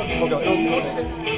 オッケー、落ちて。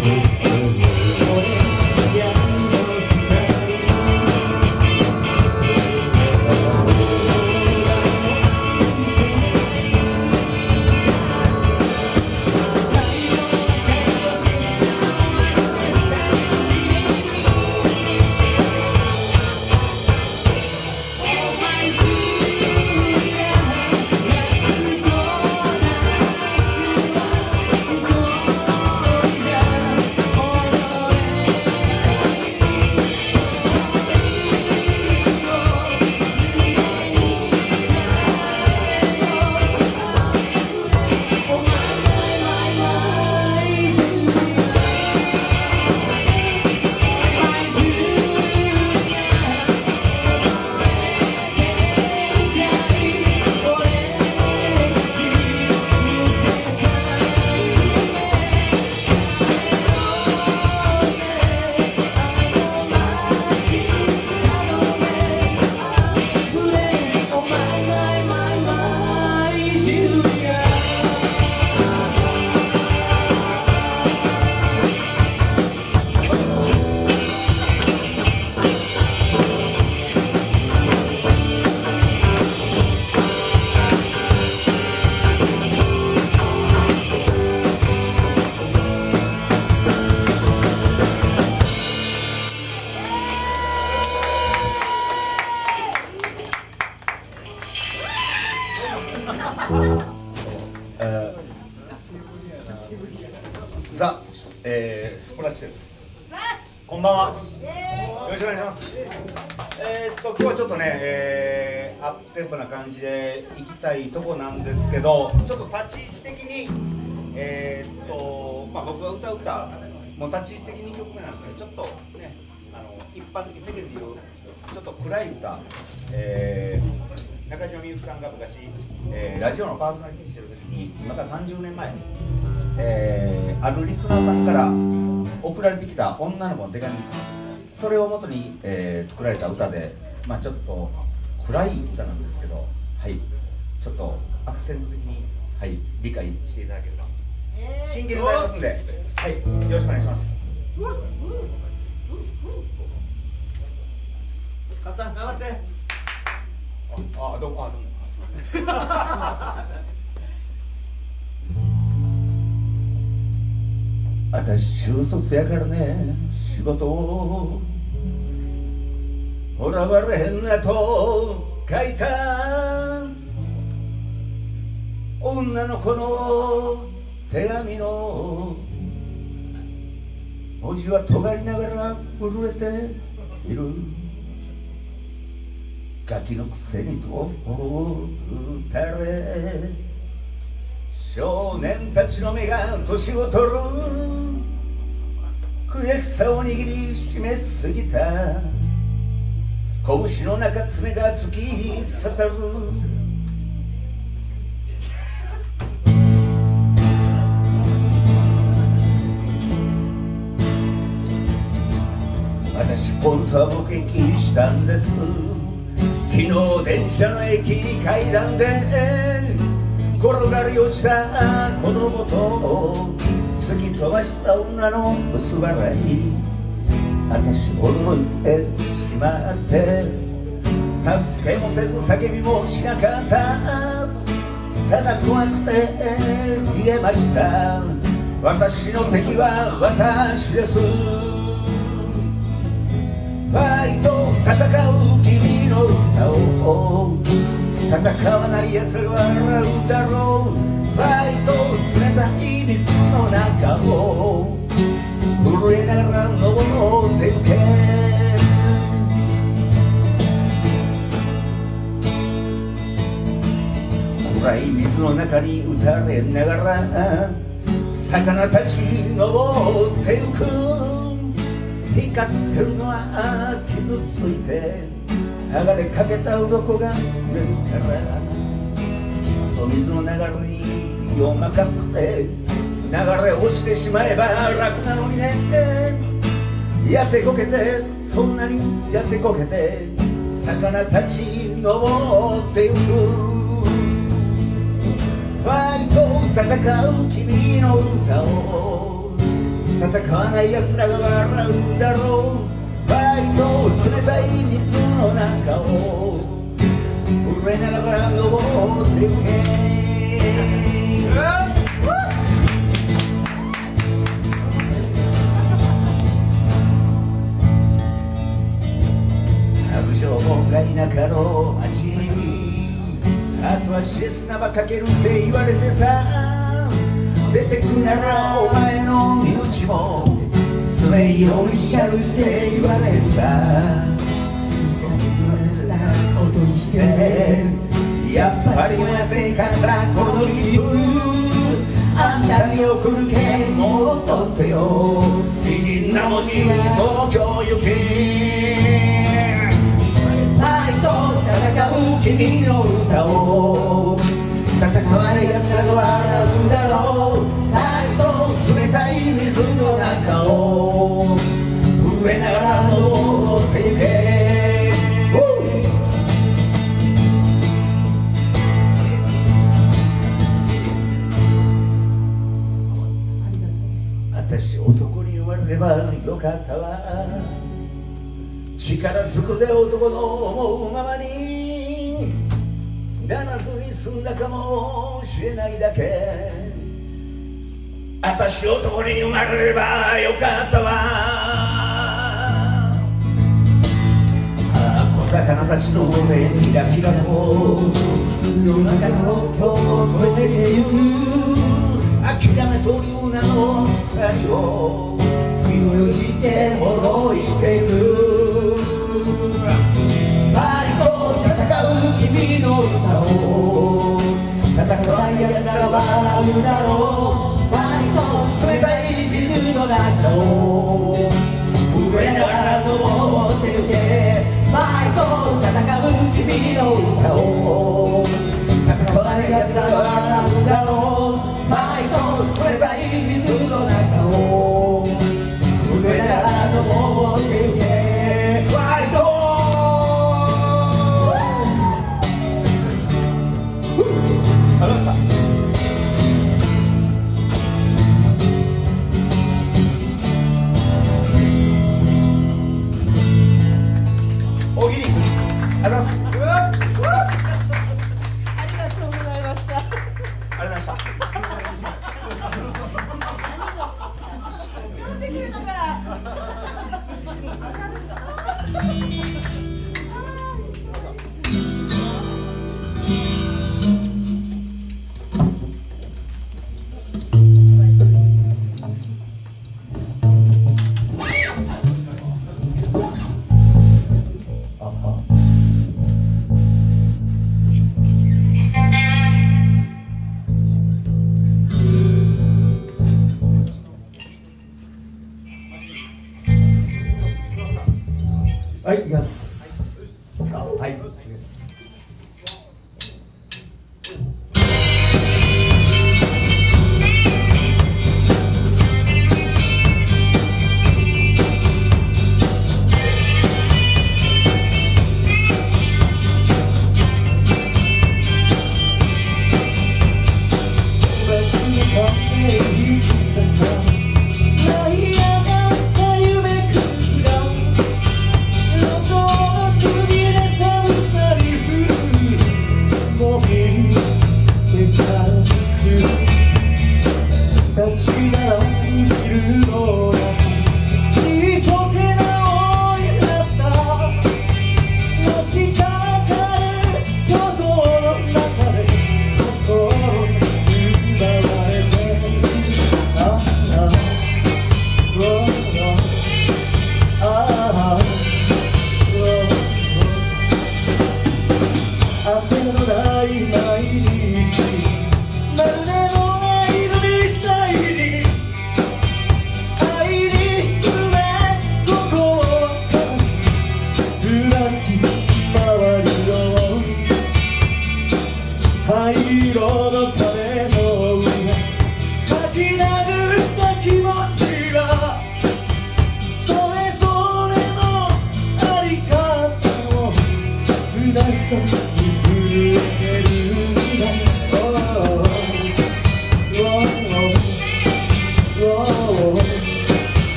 スプラッシュです。こんばんは。よろしくお願いします。今日はちょっとね、アップテンポな感じで行きたいとこなんですけど、ちょっと立ち位置的に僕が歌う歌もう立ち位置的に曲目なんですけど、ちょっとね一般的に世間でいうちょっと暗い歌、中島みゆきさんが昔、ラジオのパーソナリティしてる時に今から30年前、あるリスナーさんから送られてきた女の子の手紙、それをもとに、作られた歌で、ちょっと暗い歌なんですけど、はい、ちょっとアクセント的に、はい、理解していただければ真剣で歌いますんで、はい、よろしくお願いします。 カッさん頑張って。 どうもです私中卒やからね、仕事をほらわれへんなと書いた女の子の手紙の文字は尖りながら震えている。ガキのくせにと打たれ、少年たちの目が年を取る。悔しさを握りしめすぎた拳の中爪が突き刺さる。私本当は目撃したんです。昨日電車の駅階段で転がり落ちた子供と突き飛ばした女の薄笑い。私驚いてしまって助けもせず叫びもしなかった。ただ怖くて逃げました。私の敵は私です。ファイト戦う君の歌を戦わない奴らは笑うだろう。ファイト冷たい水の中を震えながら登ってゆけ。暗い水の中に打たれながら魚たち登ってゆく。光ってるのは傷ついて剥がれかけた鱗が売れるから。いっそ水の流れに身を任せて流れ落ちてしまえば楽なのにね。痩せこけてそんなに痩せこけて魚たち登ってゆく。ファイト戦う君の歌を戦わない奴らが笑うだろう。ファイト冷たい水の中を震えながら登ってゆけ。白状門が田舎の町にあとはシエスナばかけるって言われてさ、出てくならお前の身内もスメイをしちゃうって言われさ、落としてやっぱりませんかったこの理由、あんたに送るけ戻っとってよ美人な文字東京行け。愛と戦う君の歌を戦わない奴らが笑うだろう。愛と冷たい水の中を震えながら登ってゆけ。私男に生まれればよかったわ。力ずくで男の思うままにならずに済んだかもしれないだけ。私男に生まれればよかったわ。小魚たちの上キラキラと世の中の今日を越えてゆく諦めという名の鎖を身をよじってほどいている。愛と戦う君の歌を戦わない奴らが笑うだろう。愛と冷たい水の中を震えながら登ってゆけ。愛と戦う君の歌を戦わない奴らが笑うだろう。愛と冷たい水の中を震えながら登ってゆけ。愛とありがとうございました。大喜利ありがとうございます。 ありがとうございました。 ありがとうございました。 言ってくれたから。 はい、いきます。はい、いきます。 舞い上がった夢崩すが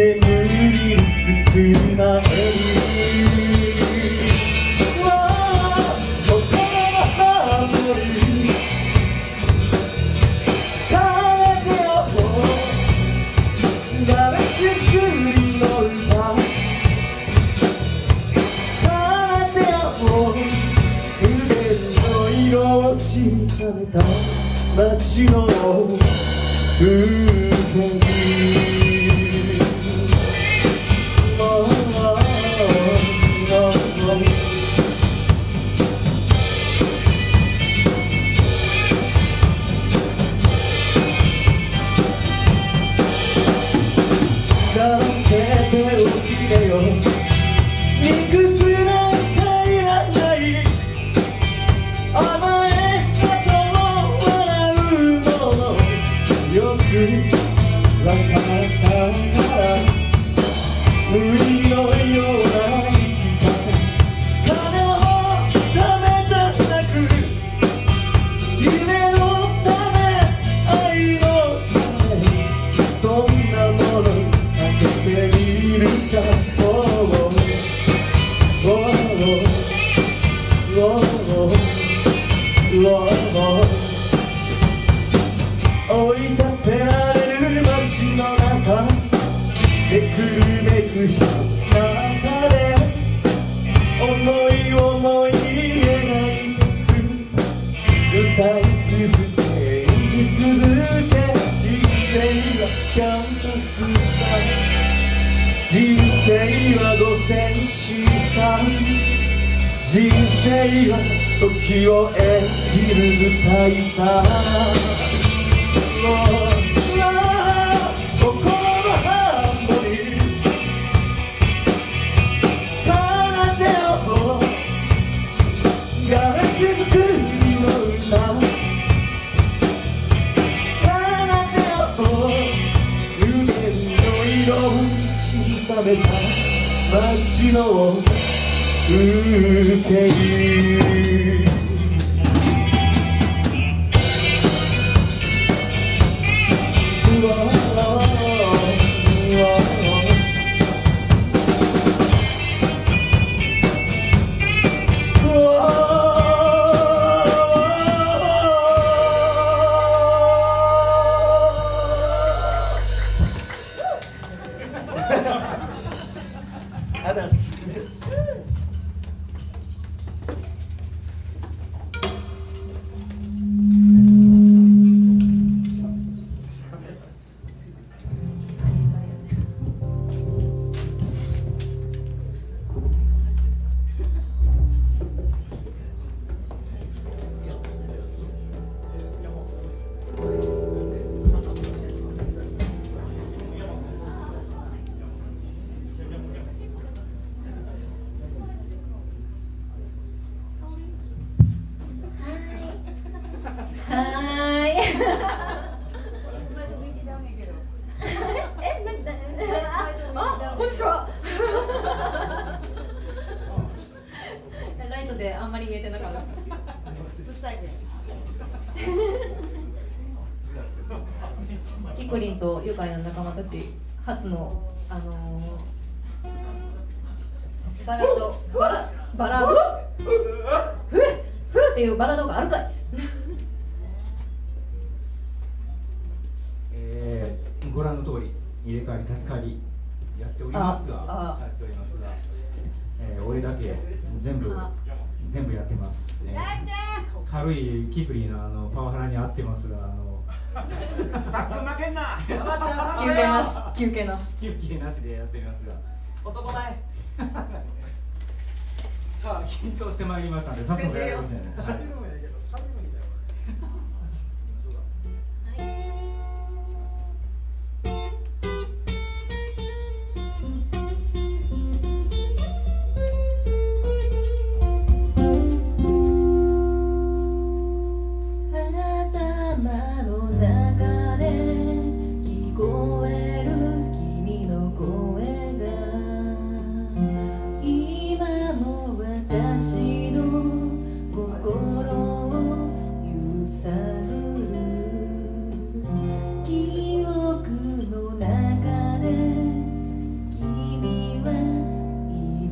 眠りつく前に心のハーモニー奏でよう誰作りの歌奏でよう腕の色をしためた街の風景追い立てられる街の中めくるめく人の中で思い思い描いてく歌い続け演じ続け人生はキャンパスさ人生は五線紙さ人生は時を演じる舞台さ心のハーモニー奏でよガラス作りの歌奏でよ夢の色をしためた街の風景あだすライトであんまり見えてなかったです。キクリンと愉快な仲間たち初のバラフーっていうバラードがあるかい。 ご覧の通り入れ替わり立ち替わりやっておりますが、俺だけ全部やってます。軽いキクリンのパワハラに合ってますが、 タック負けんな。 休憩なしでやっておりますが、 男前。 さあ緊張してまいりましたので早速やりますね。 心を揺さ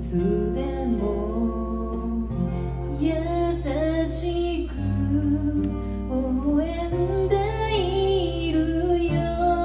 つでも優しく微笑んでいるよ。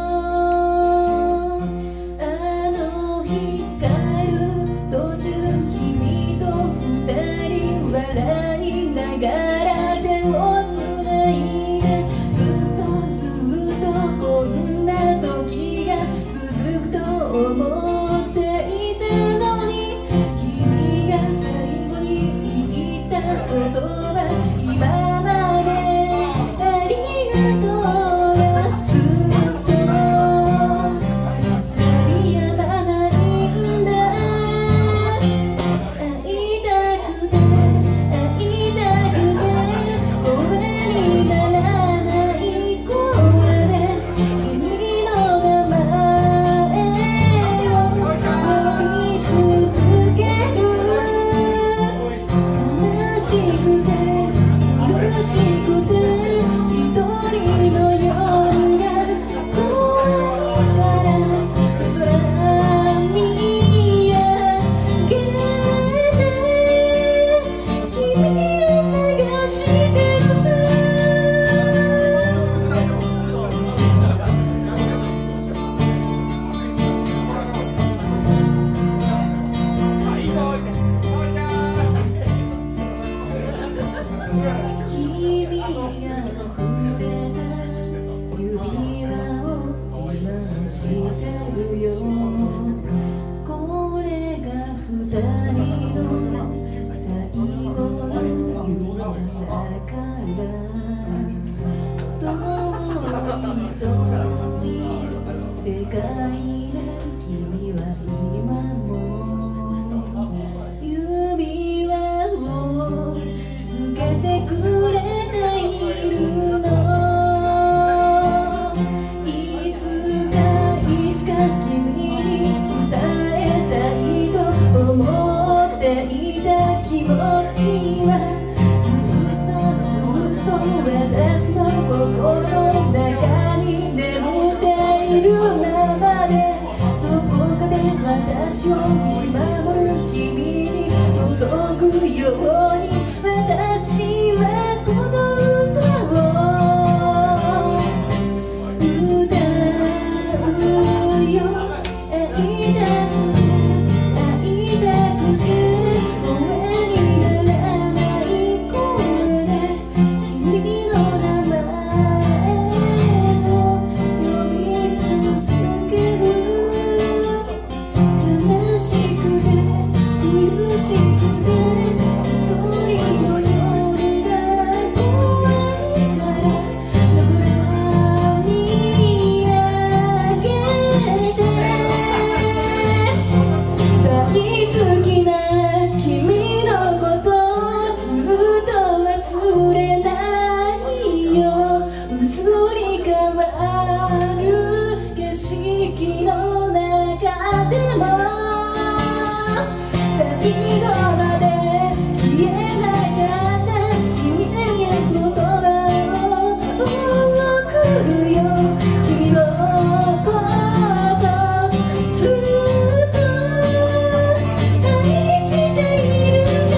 あの光る途中君と二人笑いながら手をつないで、ずっとこんな時が続くと思っていたのに、君が最後に言った言葉、今までありがとうがずっと鳴りやまないんだ。会いたくて会いたくて声にならない声で君の名前を呼び続ける。悲しくて苦しくて一人の夜が怖いから空見上げて君を探してる。君がくれた指輪を今してるよ。これが二人の最後の夢だから。遠い遠い世界で君は今も指輪をつけてくれているの。いつか君に伝えたいと思っていた気持ちはずっと私の心の中に眠っているままで、どこかで私を見守る君に届くように、私はこの歌を歌うよ。会いたくて声にならない声で君の名前を呼び続ける。悲しくて苦しくて一人の夜が怖いから空見上げて、大好きな君のことをずっと忘れないよ。移り変わる景色の中でも最後まで消えなかった君への言葉を送るよ。君のことずっと愛しているから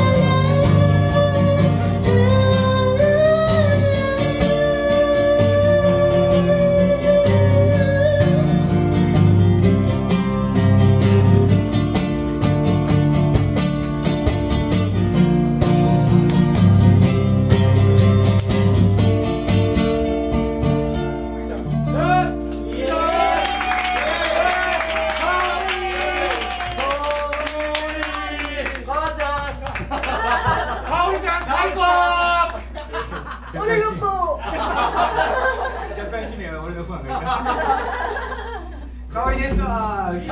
ありがとう。 若干一名は俺のファンがいた。香りでした。 香りでした。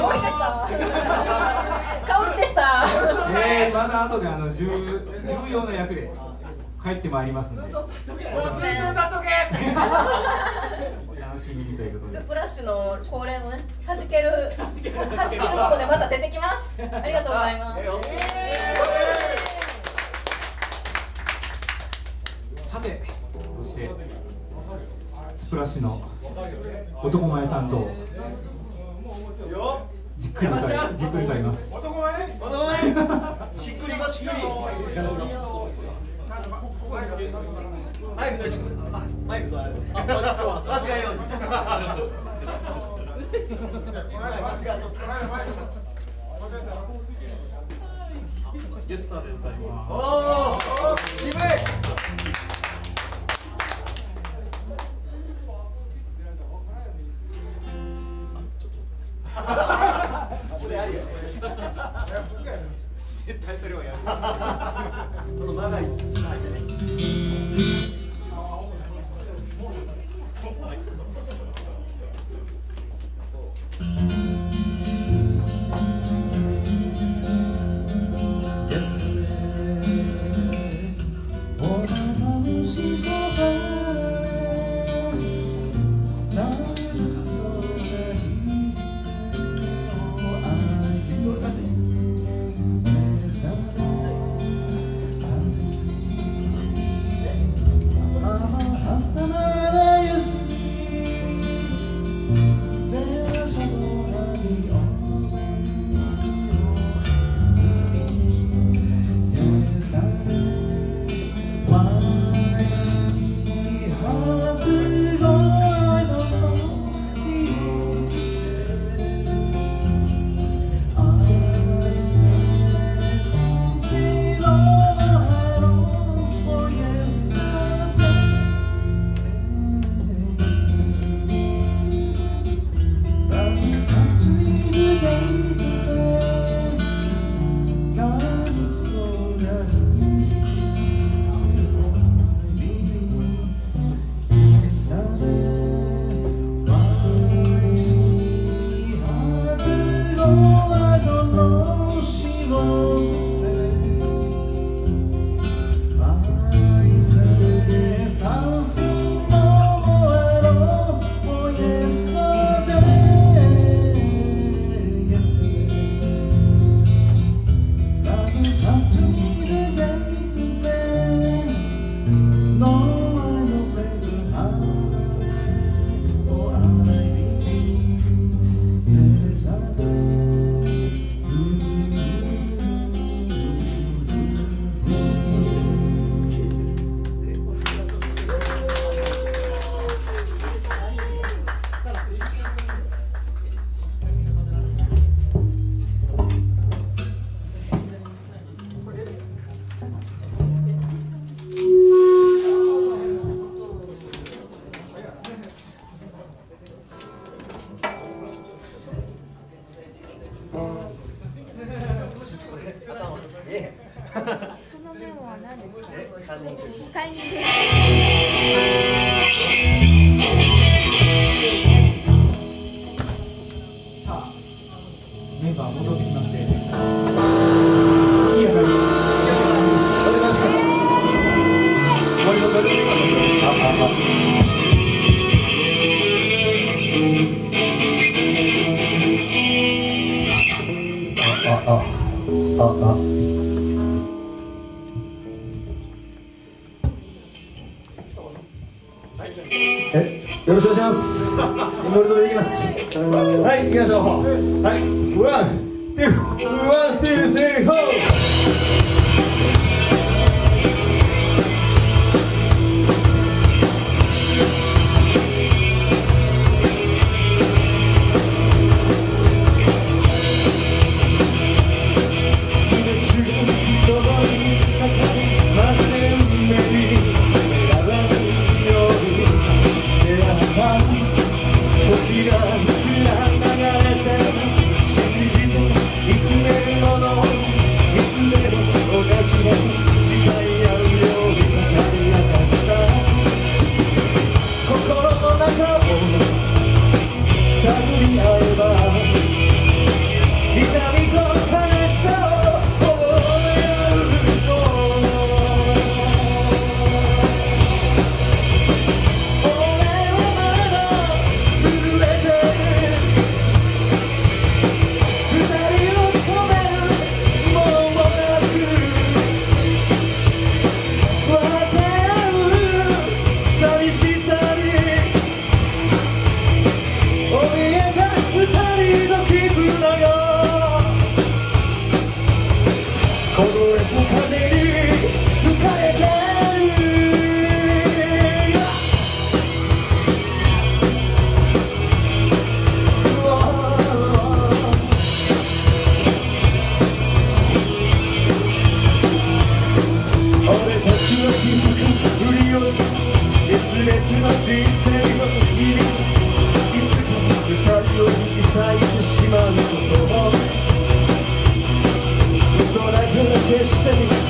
香りでした。 また後で重要な役で帰ってまいりますので。お楽しみにということで。 スプラッシュの恒例のね、弾けるとこでまた出てきます。ありがとうございます。 さて、そしてスプラッシュの男前担当じっくり買います。 男前しっくりごしっくり。マイクとある。間違えように。ゲストで歌います。おお、渋い。絶対それをやる。この間が一番入ってね。 そのメモは何ですか？カンニング。 さあ、メンバー戻ってきまして、いいやがり。 よろしくお願いします。ノリノリでいきます。はい、行きましょう。はい、ワン、ツー、スリー、フォー。信じていつめるものいつでも同じ消してみ